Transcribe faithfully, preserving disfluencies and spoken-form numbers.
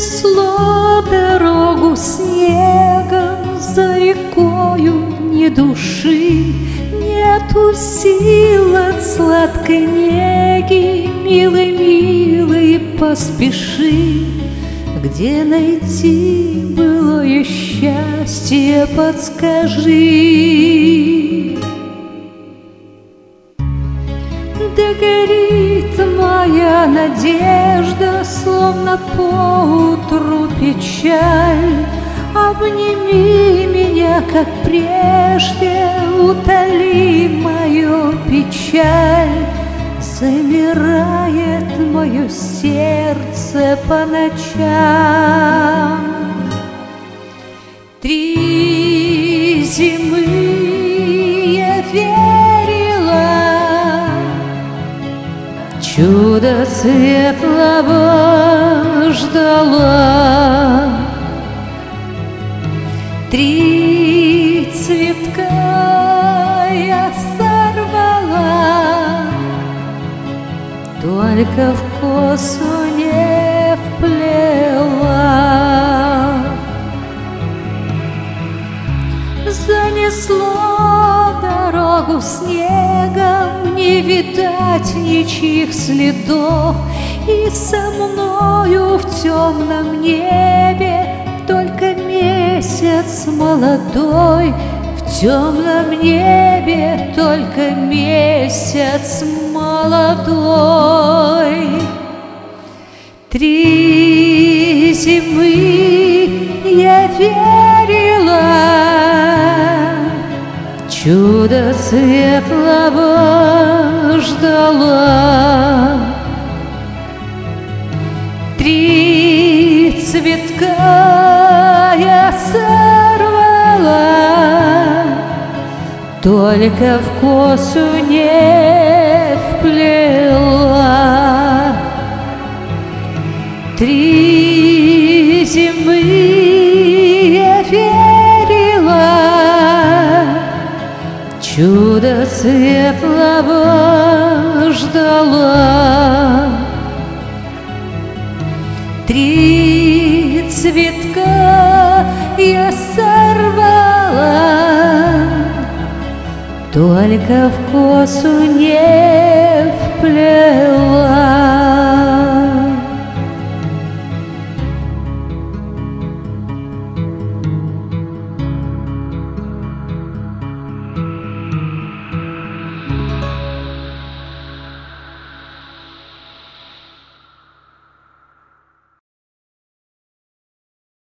Занесло дорогу снегом, за рекою ни души, нету сил от сладкой неги. Милый, милый, поспеши, где найти былое счастье, подскажи. Да горит моя надежда, словно поутру печаль. Обними меня, как прежде, утоли мою печаль. Замирает мое сердце по ночам. Три зимы я верила, чудо светлого ждала. Три цветка я сорвала, только в косу не вплела. Занесло дорогу снегом, не видать ничьих следов, и со мною в темном небе только месяц молодой. В темном небе только месяц молодой. Три зимы я верила, чудо светлого ждала. Три цветка я сорвала, только в косу не вплела. Три зимы я верила, чудо светлого ждала. Три цветка я сорвала, только в косу не вплела.